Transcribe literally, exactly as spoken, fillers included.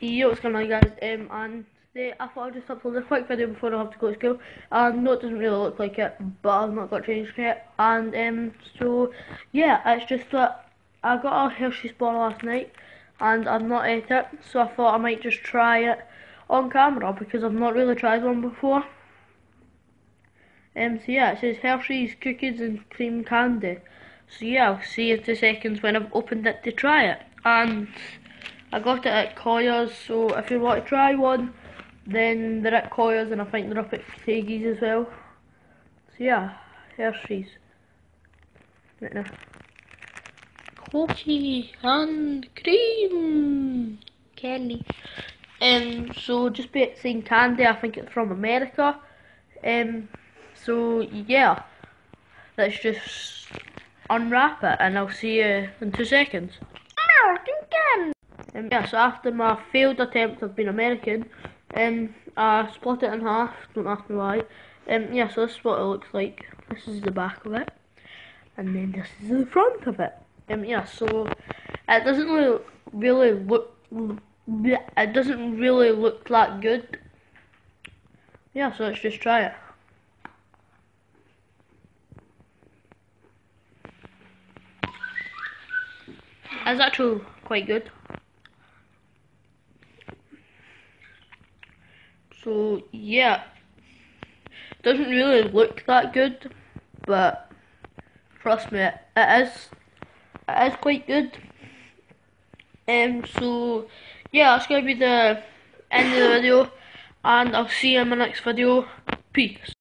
Yo, what's going on guys, um, and today I thought I'd just upload a quick video before I have to go to school, and no, it doesn't really look like it, but I've not got changed yet, and um, so, yeah, it's just that I got a Hershey's bar last night, and I've not ate it, so I thought I might just try it on camera, because I've not really tried one before. Um, so yeah, it says Hershey's Cookies and Cream Candy, so yeah, I'll see you in two seconds when I've opened it to try it, and I got it at Coyers, so if you want to try one, then they're at Coyers, and I think they're up at Craigies as well. So yeah, Hershey's. Right now. Cookie and cream, Kelly. Um, so just be it saying candy, I think it's from America. Um, so yeah, let's just unwrap it, and I'll see you in two seconds. Um, yeah, so after my failed attempt of being American, um, I split it in half, don't ask me why. Um, yeah, so this is what it looks like. This is the back of it, and then this is the front of it. Um, yeah, so it doesn't really, really look, it doesn't really look that good. Yeah, so let's just try it. It's actually quite good. So yeah, doesn't really look that good, but trust me, it is. It is quite good. Um. So yeah, that's gonna be the end of the video, and I'll see you in my next video. Peace.